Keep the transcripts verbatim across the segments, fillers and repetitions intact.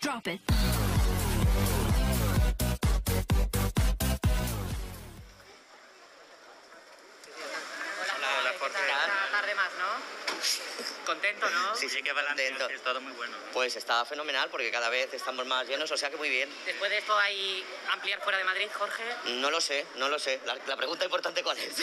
Drop it. Hola, Jorge. Una tarde más, ¿no? Contento, ¿no? Sí, sí que contento. Es todo muy bueno. Pues está fenomenal porque cada vez estamos más llenos, o sea que muy bien. Después de esto, ¿hay ampliar fuera de Madrid, Jorge? No lo sé, no lo sé. La, la pregunta importante ¿cuál es? Si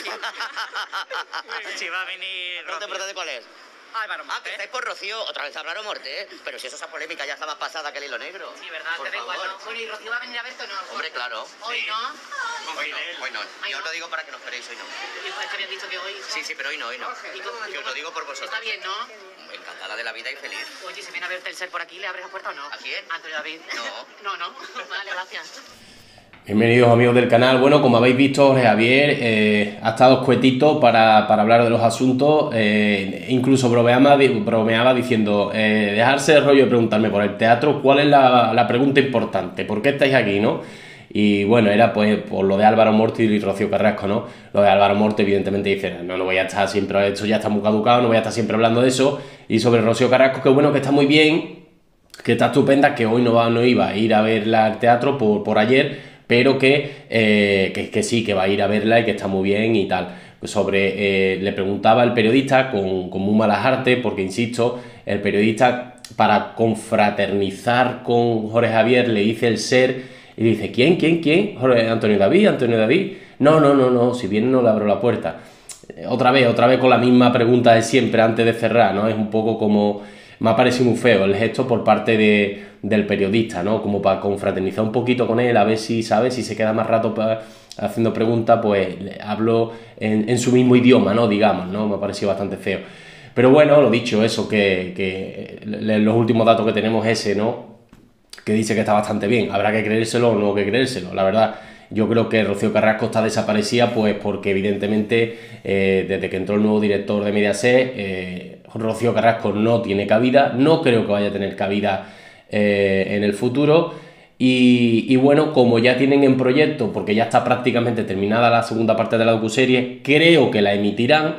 va a venir La pregunta importante ¿cuál es? Álvaro Ah, que Morte. estáis por Rocío, otra vez hablaron Morte, ¿eh? Pero si eso, esa polémica ya está más pasada que el hilo negro. Sí, ¿verdad? Por Te da igual, favor. ¿no? Bueno, ¿y Rocío va a venir a verte o no? Hombre, claro. Hoy no. Hoy no, hoy no. Yo os lo digo para que nos esperéis, hoy no. Y pues que habían dicho que hoy. ¿no? Sí, sí, pero hoy no, hoy no. ¿Y cómo- Que os lo digo por vosotros. Está bien, ¿no? Encantada de la vida y feliz. Oye, si viene a verte el ser por aquí, ¿le abres la puerta o no? ¿A quién? Antonio David. No. No, no. Vale, gracias. Bienvenidos amigos del canal. Bueno, como habéis visto, Jorge Javier eh, ha estado escuetito para, para hablar de los asuntos, eh, incluso bromeaba, bromeaba diciendo, eh, dejarse de rollo de preguntarme por el teatro, ¿cuál es la, la pregunta importante? ¿Por qué estáis aquí, no? Y bueno, era pues por lo de Álvaro Morte y Rocío Carrasco, ¿no? Lo de Álvaro Morte evidentemente dice, no, no voy a estar siempre, esto ya está muy caducado, no voy a estar siempre hablando de eso. Y sobre Rocío Carrasco, que bueno, que está muy bien, que está estupenda, que hoy no, va, no iba a ir a verla al teatro por, por ayer, pero que, eh, que, que sí, que va a ir a verla y que está muy bien y tal. Sobre, eh, le preguntaba el periodista con, con muy malas artes, porque insisto, el periodista para confraternizar con Jorge Javier le dice el ser y dice, ¿quién, quién, quién? Jorge, Antonio David, Antonio David. No, no, no, no, si viene no le abro la puerta. Eh, otra vez, otra vez con la misma pregunta de siempre antes de cerrar, ¿no? Es un poco como... Me ha parecido muy feo el gesto por parte de, del periodista, ¿no? Como para confraternizar un poquito con él, a ver si, ¿sabes? Si se queda más rato pa, haciendo preguntas, pues le hablo en, en su mismo idioma, ¿no? Digamos, ¿no? Me ha parecido bastante feo. Pero bueno, lo dicho, eso, que, que los últimos datos que tenemos es ese, ¿no? Que dice que está bastante bien. Habrá que creérselo o no que creérselo, la verdad. Yo creo que Rocío Carrasco está desaparecida, pues porque evidentemente eh, desde que entró el nuevo director de Mediaset, eh, Rocío Carrasco no tiene cabida, no creo que vaya a tener cabida eh, en el futuro. Y, y bueno, como ya tienen en proyecto, porque ya está prácticamente terminada la segunda parte de la docuserie, creo que la emitirán,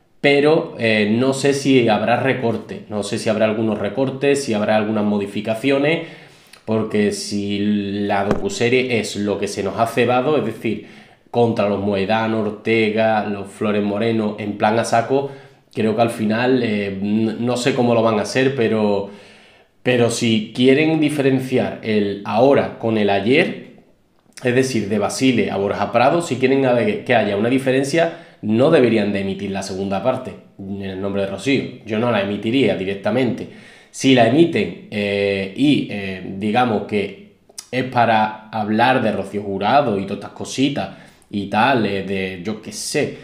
pero eh, no sé si habrá recorte, no sé si habrá algunos recortes, si habrá algunas modificaciones, porque si la docuserie es lo que se nos ha cebado, es decir, contra los Moedano, Ortega, los Flores Moreno, en plan a saco, creo que al final, eh, no sé cómo lo van a hacer, pero, pero si quieren diferenciar el ahora con el ayer, es decir, de Basile a Borja Prado, si quieren que haya una diferencia, no deberían de emitir la segunda parte, en el nombre de Rocío. Yo no la emitiría directamente. Si la emiten eh, y eh, digamos que es para hablar de Rocío Jurado y todas estas cositas y tal, eh, de yo qué sé,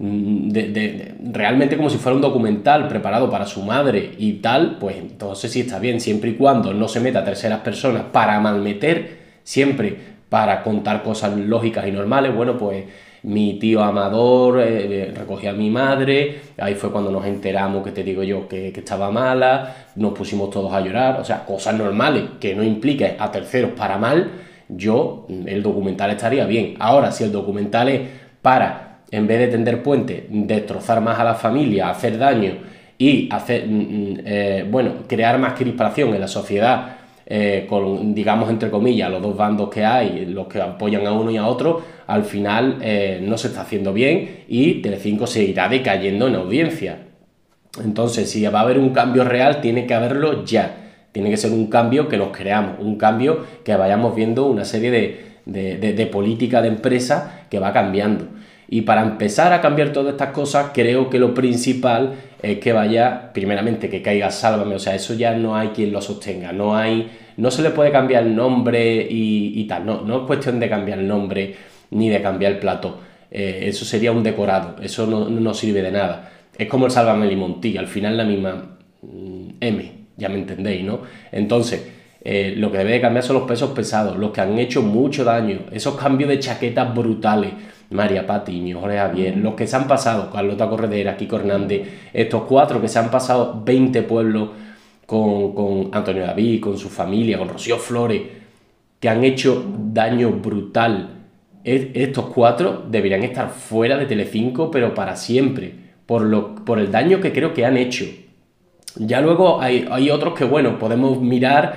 de, de, de, realmente como si fuera un documental preparado para su madre y tal, pues entonces sí está bien, siempre y cuando no se meta a terceras personas para malmeter, siempre para contar cosas lógicas y normales. Bueno, pues mi tío Amador eh, recogía a mi madre, ahí fue cuando nos enteramos, que te digo yo, que, que estaba mala, nos pusimos todos a llorar, o sea, cosas normales que no impliquen a terceros para mal. Yo, el documental estaría bien. Ahora, si el documental es para, en vez de tender puentes, destrozar más a la familia, hacer daño y hacer, eh, bueno, crear más crispación en la sociedad, Eh, con, digamos, entre comillas, los dos bandos que hay, los que apoyan a uno y a otro, al final eh, no se está haciendo bien y Telecinco se irá decayendo en audiencia. Entonces, si va a haber un cambio real, tiene que haberlo ya. Tiene que ser un cambio que nos creamos, un cambio que vayamos viendo una serie de, de, de, de política de empresa que va cambiando. Y para empezar a cambiar todas estas cosas, creo que lo principal es que vaya, primeramente, que caiga Sálvame, o sea, eso ya no hay quien lo sostenga, no hay, no se le puede cambiar el nombre y, y tal, no, no es cuestión de cambiar el nombre ni de cambiar el plato, eh, eso sería un decorado, eso no, no sirve de nada, es como el Sálvame Limontí, al final la misma mm, M, ya me entendéis, ¿no? Entonces, eh, lo que debe de cambiar son los pesos pesados, los que han hecho mucho daño, esos cambios de chaquetas brutales, María Patiño, Jorge Javier, los que se han pasado, Carlota Corredera, Kiko Hernández, estos cuatro que se han pasado veinte pueblos con, con Antonio David, con su familia, con Rocío Flores, que han hecho daño brutal. Estos cuatro deberían estar fuera de Telecinco, pero para siempre, por, lo, por el daño que creo que han hecho. Ya luego hay, hay otros que, bueno, podemos mirar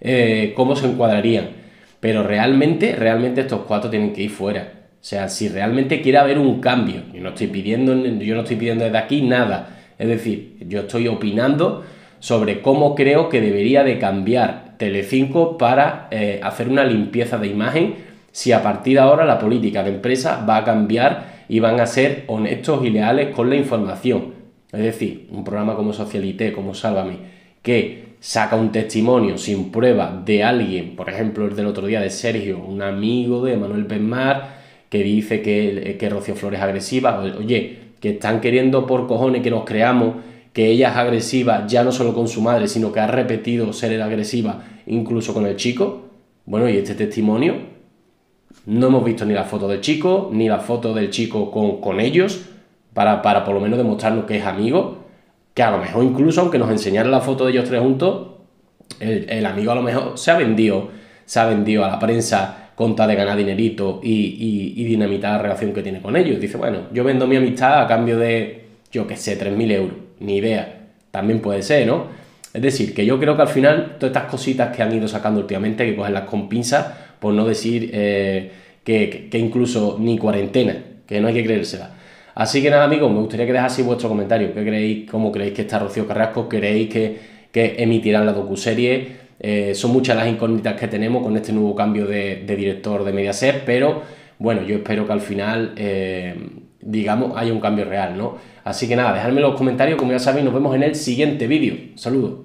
eh, cómo se encuadrarían. Pero realmente, realmente estos cuatro tienen que ir fuera. O sea, si realmente quiere haber un cambio, yo no estoy pidiendo, yo no estoy pidiendo desde aquí nada. Es decir, yo estoy opinando sobre cómo creo que debería de cambiar Telecinco para eh, hacer una limpieza de imagen, si a partir de ahora la política de empresa va a cambiar y van a ser honestos y leales con la información. Es decir, un programa como Socialité, como Sálvame, que saca un testimonio sin prueba de alguien, por ejemplo el del otro día de Sergio, un amigo de Manuel Benmar, que dice que, que Rocío Flores es agresiva. Oye, que están queriendo por cojones que nos creamos que ella es agresiva ya no solo con su madre, sino que ha repetido ser agresiva incluso con el chico. Bueno, y este testimonio, no hemos visto ni la foto del chico, ni la foto del chico con, con ellos, para, para por lo menos demostrarnos que es amigo, que a lo mejor incluso, aunque nos enseñara la foto de ellos tres juntos, el, el amigo a lo mejor se ha vendido, se ha vendido a la prensa con tal de ganar dinerito y, y, y dinamitar la relación que tiene con ellos. Dice, bueno, yo vendo mi amistad a cambio de, yo qué sé, tres mil euros. Ni idea. También puede ser, ¿no? Es decir, que yo creo que al final todas estas cositas que han ido sacando últimamente, hay que cogerlas con pinzas, por no decir eh, que, que, que incluso ni cuarentena, que no hay que creérsela. Así que nada, amigos, me gustaría que dejaseis vuestro comentario. ¿Qué creéis? ¿Cómo creéis que está Rocío Carrasco? ¿Queréis que, que emitirán la docuserie? Eh, son muchas las incógnitas que tenemos con este nuevo cambio de, de director de Mediaset, pero bueno, yo espero que al final, eh, digamos, haya un cambio real, ¿no? Así que nada, dejadme en los comentarios, como ya sabéis, nos vemos en el siguiente vídeo. Saludos.